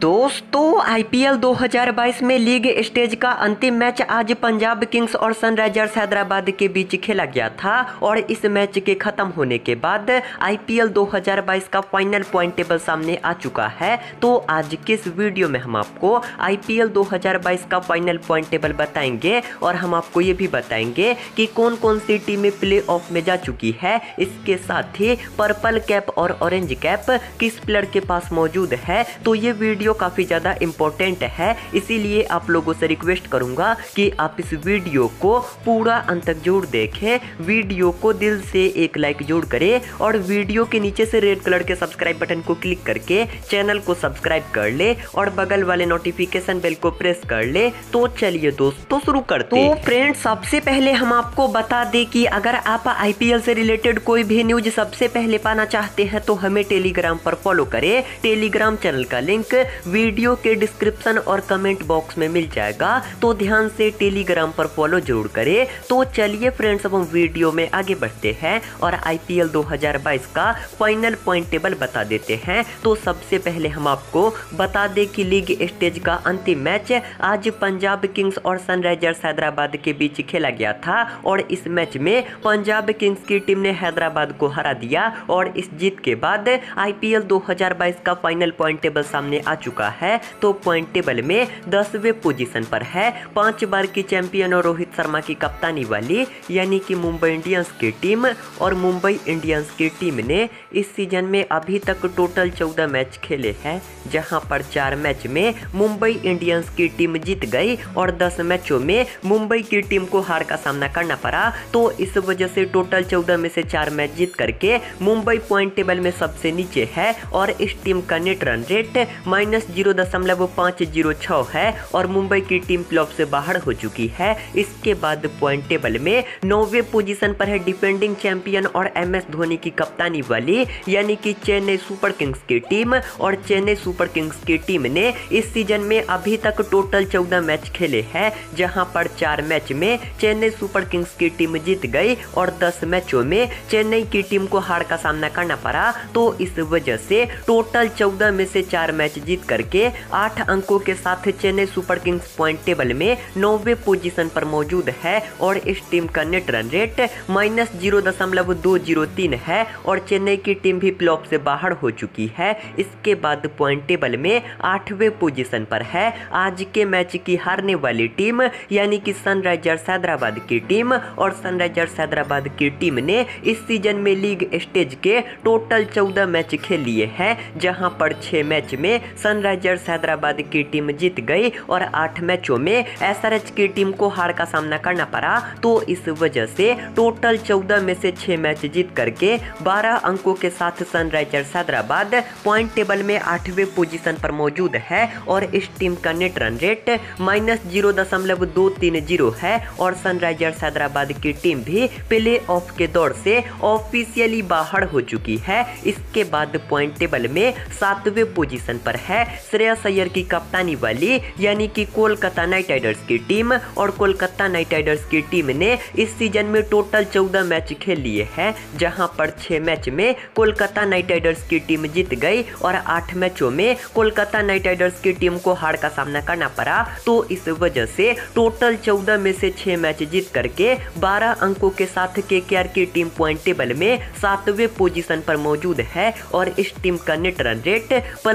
दोस्तों आईपीएल 2022 में league stage का अंतिम मैच आज पंजाब किंग्स और सनराइजर्स हैदराबाद के बीच खेला गया था और इस मैच के खत्म होने के बाद आईपीएल 2022 का फाइनल पॉइंट टेबल सामने आ चुका है। तो आज के इस वीडियो में हम आपको आईपीएल 2022 का फाइनल पॉइंट टेबल बताएंगे और हम आपको ये भी बताएंगे कि कौन कौन सी टीमें प्ले ऑफ में जा चुकी है। इसके साथ ही पर्पल कैप और ऑरेंज कैप किस प्लेयर के पास मौजूद है। तो ये वीडियो काफी ज्यादा इंपॉर्टेंट है, इसीलिए आप लोगों से रिक्वेस्ट करूंगा कि आप इस वीडियो को पूरा अंत तक जरूर देखें। वीडियो को दिल से एक लाइक जरूर करें और वीडियो के नीचे से रेड कलर के सब्सक्राइब बटन को क्लिक करके चैनल को सब्सक्राइब कर ले और बगल वाले नोटिफिकेशन बेल को प्रेस कर ले। तो चलिए दोस्तों शुरू करते हैं। तो फ्रेंड्स सबसे पहले हम आपको बता दें कि अगर आप आईपीएल से रिलेटेड कोई भी न्यूज सबसे पहले पाना चाहते हैं तो हमें टेलीग्राम पर फॉलो करें। टेलीग्राम चैनल का लिंक वीडियो के डिस्क्रिप्शन और कमेंट बॉक्स में मिल जाएगा, तो ध्यान से टेलीग्राम पर फॉलो जरूर करें। तो चलिए फ्रेंड्स अब हम वीडियो में आगे बढ़ते हैं और आईपीएल 2022 का फाइनल पॉइंट टेबल बता देते हैं। तो सबसे पहले हम आपको बता दें कि लीग स्टेज का अंतिम मैच आज पंजाब किंग्स और सनराइजर्स हैदराबाद के बीच खेला गया था और इस मैच में पंजाब किंग्स की टीम ने हैदराबाद को हरा दिया और इस जीत के बाद आईपीएल 2022 का फाइनल पॉइंट टेबल सामने आ चुका है। तो पॉइंट टेबल में 10वें पोजीशन पर है 5 बार की चैंपियन और रोहित शर्मा की कप्तानी वाली यानी कि मुंबई इंडियंस की टीम। और मुंबई इंडियंस की टीम ने इस सीजन में अभी तक टोटल 14 मैच खेले हैं, जहां पर 4 मैच में मुंबई इंडियंस की टीम जीत गई और 10 मैचों में मुंबई की टीम को हार का सामना करना पड़ा। तो इस वजह से टोटल 14 में से 4 मैच जीत करके मुंबई पॉइंट टेबल में सबसे नीचे है और इस टीम का नेट रन रेट -0.506 है और मुंबई की टीम प्लेऑफ से बाहर हो चुकी है। इसके बाद पॉइंट टेबल में 9वें पोजीशन पर है डिफेंडिंग चैंपियन और एमएस धोनी की कप्तानी वाली यानी कि चेन्नई सुपर किंग्स की टीम। और चेन्नई सुपर किंग्स की टीम ने इस सीजन में अभी तक टोटल 14 मैच खेले हैं, जहां पर 4 मैच में चेन्नई सुपर किंग्स की टीम जीत गई और 10 मैचों में चेन्नई की टीम को हार का सामना करना पड़ा। तो इस वजह से टोटल 14 में से 4 मैच जीत करके 8 अंकों के साथ चेन्नई सुपर किंग्स पॉइंट टेबल में 9वें पोजीशन पर मौजूद है और इस टीम का नेट रन रेट -0.203 है और चेन्नई की टीम भी प्लेऑफ से बाहर हो चुकी है। इसके बाद पॉइंट टेबल में 8वें पोजीशन पर है आज के मैच की हारने वाली टीम यानी कि सनराइजर्स हैदराबाद की टीम। और सनराइजर्स हैदराबाद की टीम ने इस सीजन में लीग स्टेज के टोटल 14 मैच खेल लिए हैं, जहां पर 6 मैच में सनराइजर्स हैदराबाद की टीम जीत गई और 8 मैचों में एसआरएच की टीम को हार का सामना करना पड़ा। तो इस वजह से टोटल 14 में से 6 मैच जीत करके 12 अंकों के साथ सनराइजर्स हैदराबाद पॉइंट टेबल में 8वें पोजीशन पर मौजूद है और इस टीम का नेट रन रेट -0.230 है और सनराइजर्स हैदराबाद की टीम भी प्ले ऑफ के दौर से ऑफिशियली बाहर हो चुकी है। इसके बाद पॉइंट टेबल में 7वें पोजीशन पर है श्रेयस अय्यर की कप्तानी वाली यानी कि कोलकाता नाइट राइडर्स की टीम। और कोलकाता नाइट राइडर्स की टीम ने इस सीजन में टोटल 14 मैच खेल लिए हैं, जहां पर 6 मैच में कोलकाता नाइट राइडर्स की टीम जीत गई और 8 मैचों में कोलकाता नाइट राइडर्स की टीम को हार का सामना करना पड़ा। तो इस वजह से टोटल 14 में से 6 मैच जीत करके 12 अंकों के साथ केकेआर की टीम पॉइंट टेबल में 7वें पोजीशन पर मौजूद है और इस टीम का नेट रन रेट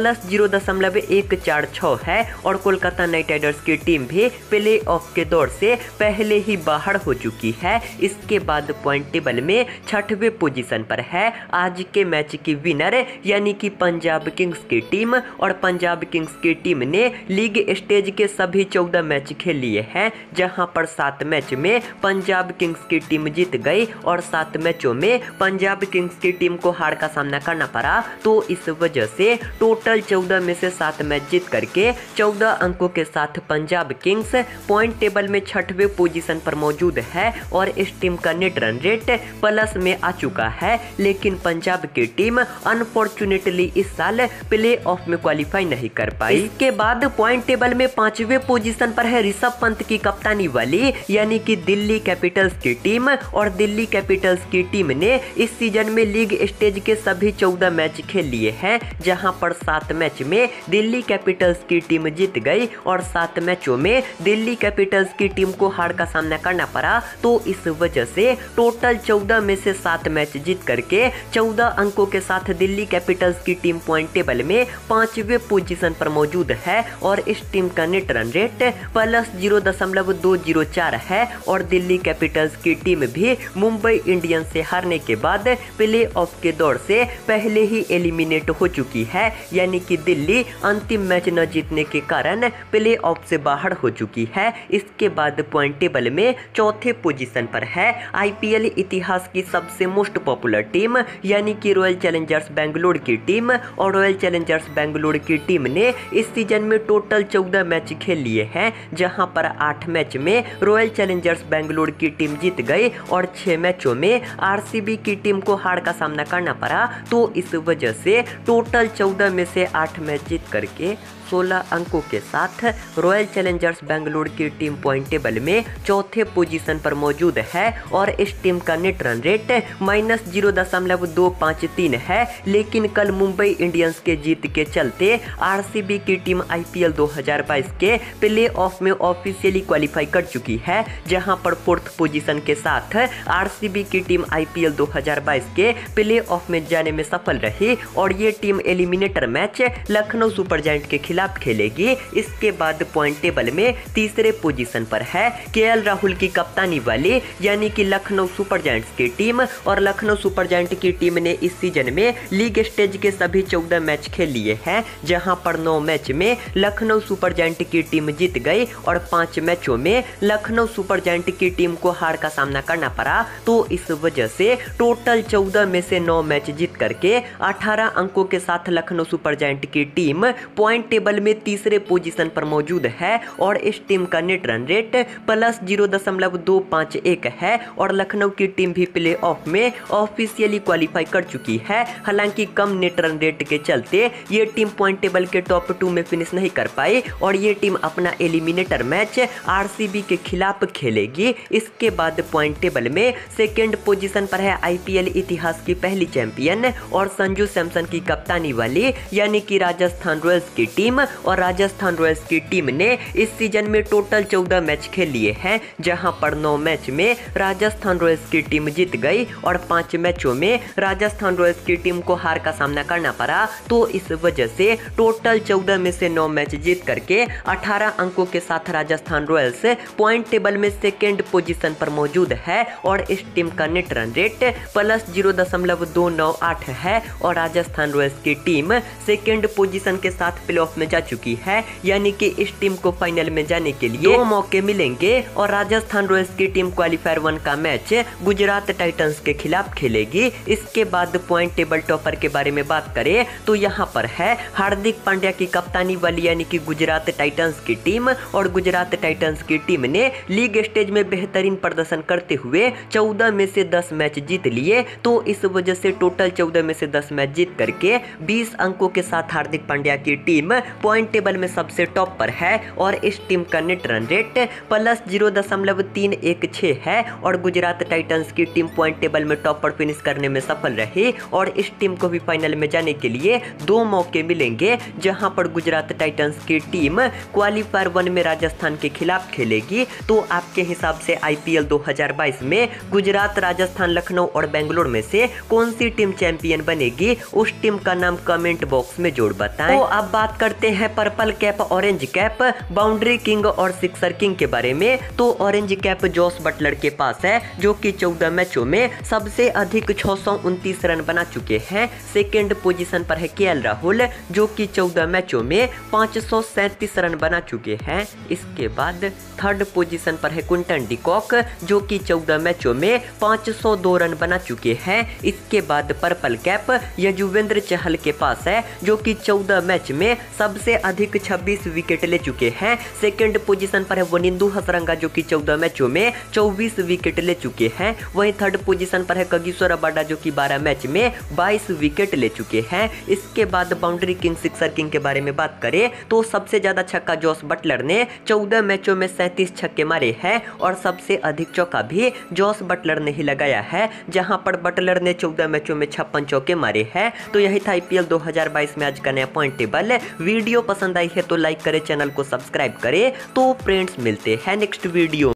+0.146 है और कोलकाता नाइट राइडर्स की टीम भी प्ले ऑफ के दौर से पहले ही बाहर हो चुकी है। इसके बाद पॉइंट टेबल में 6वें पोजीशन पर है आज के मैच की विनर यानी कि पंजाब किंग्स की टीम। और पंजाब किंग्स की टीम ने लीग स्टेज के सभी 14 मैच खेल लिए हैं, जहां पर 7 मैच में पंजाब किंग्स की टीम जीत गई और 7 मैचों में पंजाब किंग्स की टीम को हार का सामना करना पड़ा। तो इस वजह से टोटल 14 में से 7 मैच जीत करके 14 अंकों के साथ पंजाब किंग्स पॉइंट टेबल में 6वें पोजीशन पर मौजूद है और इस टीम का नेट रन रेट प्लस में आ चुका है। लेकिन पंजाब की टीम अनफॉर्चुनेटली इस साल प्ले ऑफ में क्वालिफाई नहीं कर पाई। इसके बाद पॉइंट टेबल में 5वें पोजीशन पर है ऋषभ पंत की कप्तानी वाली यानी कि दिल्ली कैपिटल्स की टीम। और दिल्ली कैपिटल्स की टीम ने इस सीजन में लीग स्टेज के सभी 14 मैच खेल लिए हैं, जहां पर 7 मैच में दिल्ली कैपिटल्स की टीम जीत गई और 7 मैचों में दिल्ली कैपिटल्स की टीम को हार का सामना करना पड़ा। तो इस वजह से टोटल 14 में से 7 मैच जीत करके 14 अंकों के साथ दिल्ली कैपिटल्स की टीम पॉइंट टेबल में 5वें पोजीशन पर मौजूद है और इस टीम का नेट रन रेट +0.204 है और दिल्ली कैपिटल्स की टीम भी मुंबई इंडियंस से हारने के बाद प्ले ऑफ के दौर से पहले ही एलिमिनेट हो चुकी है, यानी कि दिल्ली अंतिम मैच न जीतने के कारण प्ले ऑफ से बाहर हो चुकी है। इसके बाद पॉइंट टेबल में चौथे पोजीशन पर है आईपीएल इतिहास की सबसे मोस्ट पॉपुलर टीम यानी कि रॉयल चैलेंजर्स बेंगलुरु की टीम। और रॉयल चैलेंजर्स बेंगलुरु की टीम ने इस सीजन में टोटल 14 मैच खेल लिए हैं, जहां पर 8 मैच में रॉयल चैलेंजर्स बेंगलुरु की टीम जीत गई और 6 मैचों में आरसीबी की टीम को हार का सामना करना पड़ा। तो इस वजह से टोटल 14 में से 8 मैच जीत करके 16 अंकों के साथ रॉयल चैलेंजर्स बेंगलुरु की टीम पॉइंट टेबल में चौथे पोजीशन पर मौजूद है और इस टीम का नेट रन रेट -0.253 है। लेकिन कल मुंबई इंडियंस के जीत के चलते आरसीबी की टीम आईपीएल 2022 के प्ले ऑफ में ऑफिशियली क्वालिफाई कर चुकी है, जहां पर 4th पोजीशन के साथ आरसीबी की टीम आईपीएल 2022 के प्ले ऑफ में जाने में सफल रही और ये team eliminator match Lucknow Super Giant के खिलाफ खेलेगी। इसके बाद पॉइंट टेबल में तीसरे पोजीशन पर है केएल राहुल की कप्तानी वाली यानी कि लखनऊ सुपर जायंट्स की टीम और लखनऊ सुपर जायंट की टीम ने इस सीजन में लीग स्टेज के सभी 14 मैच खेल लिए हैं, जहां पर 9 मैच में लखनऊ सुपर जायंट की टीम जीत गई और 5 मैचों में लखनऊ सुपर जायंट की टीम को हार का सामना करना पड़ा। तो इस वजह से टोटल 14 में से 9 मैच जीत करके 18 अंकों के साथ लखनऊ सुपर जायंट की टीम पॉइंट टेबल में तीसरे पोजीशन पर मौजूद है और इस टीम का नेट रन रेट +0.251 है और लखनऊ की टीम भी प्ले ऑफ में ऑफिशियली क्वालिफाई कर चुकी है। हालांकि कम नेट रन रेट के चलते ये टीम पॉइंट टेबल के टॉप 2 में फिनिश नहीं कर पाई और ये टीम अपना एलिमिनेटर मैच आरसीबी के खिलाफ खेलेगी। इसके बाद पॉइंट टेबल में सेकेंड पोजीशन पर है आईपीएल इतिहास की पहली चैंपियन और संजू सैमसन की कप्तानी वाली यानी कि राजस्थान रॉयल्स की टीम। और राजस्थान रॉयल्स की टीम ने इस सीजन में टोटल 14 मैच खेल लिए हैं, जहां पर 9 मैच में राजस्थान रॉयल्स की टीम जीत गई और 5 मैचों में राजस्थान रॉयल्स की टीम को हार का सामना करना पड़ा। तो इस वजह से टोटल 14 में से 9 मैच जीत करके 18 अंकों के साथ राजस्थान रॉयल्स पॉइंट टेबल में सेकेंड पोजीशन पर मौजूद है और इस टीम का नेट रन रेट +0.298 है और राजस्थान रॉयल्स की टीम सेकेंड पोजीशन के साथ प्ले ऑफ में जा चुकी है, यानी कि इस टीम को फाइनल में जाने के लिए 2 मौके मिलेंगे और राजस्थान रॉयल्स की टीम क्वालिफायर 1 का मैच गुजरात टाइटंस के खिलाफ खेलेगी। इसके बाद पॉइंट टेबल टॉपर के बारे में बात करें तो यहाँ पर है हार्दिक पांड्या की कप्तानी वाली यानी कि गुजरात टाइटंस की टीम और गुजरात टाइटंस की टीम ने लीग स्टेज में बेहतरीन प्रदर्शन करते हुए 14 में से 10 मैच जीत लिए। तो इस वजह से टोटल 14 में से 10 मैच जीत करके 20 अंकों के साथ हार्दिक पांड्या की टीम पॉइंट टेबल में सबसे टॉप पर है और इस टीम का नेट रन रेट +0.316 है और गुजरात टाइटंस की टीम पॉइंट टेबल में टॉप पर फिनिश करने में सफल रही और इस टीम को भी फाइनल में जाने के लिए 2 मौके मिलेंगे, जहां पर गुजरात टाइटंस की टीम क्वालिफायर 1 में राजस्थान के खिलाफ खेलेगी। तो आपके हिसाब से आईपीएल 2022 में गुजरात, राजस्थान, लखनऊ और बेंगलुरु में से कौन सी टीम चैंपियन बनेगी, उस टीम का नाम कमेंट बॉक्स में जोड़ बताएं। तो अब बात करते हैं purple cap, orange cap, boundary king और सिक्सर किंग के बारे में। तो ऑरेंज कैप जॉस बटलर के पास है जो कि 14 मैचों में सबसे अधिक 629 रन बना चुके हैं। सेकेंड पोजीशन पर है केएल राहुल जो कि 14 मैचों में 537 रन बना चुके हैं। इसके बाद थर्ड पोजीशन पर है क्विंटन डिकॉक जो कि 14 मैचों में 502 रन बना चुके हैं। इसके बाद पर्पल कैप यजुवेंद्र चहल के पास है जो कि 14 मैच में सबसे अधिक 26 विकेट ले चुके हैं। सेकंड पोजीशन पर है वनिंदु हसरंगा जो कि 14 मैचों में 24 विकेट ले चुके हैं। वहीं थर्ड पोजीशन पर है कगिसो रबाडा जो कि 12 मैच में 22 विकेट ले चुके हैं। इसके बाद बाउंड्री किंग, सिक्सर किंग के बारे में बात करें तो सबसे ज्यादा छक्का जॉस बटलर ने 14 मैचों में 37 छक्के मारे हैं और सबसे अधिक चौका भी जॉस बटलर ने ही लगाया है, जहां पर बटलर ने 14 मैचों में 56 चौके मारे हैं। तो यही था आईपीएल 2022 में आज का नया पॉइंट टेबल। वीडियो वीडियो पसंद आई है तो लाइक करें, चैनल को सब्सक्राइब करें। तो फ्रेंड्स मिलते हैं नेक्स्ट वीडियो।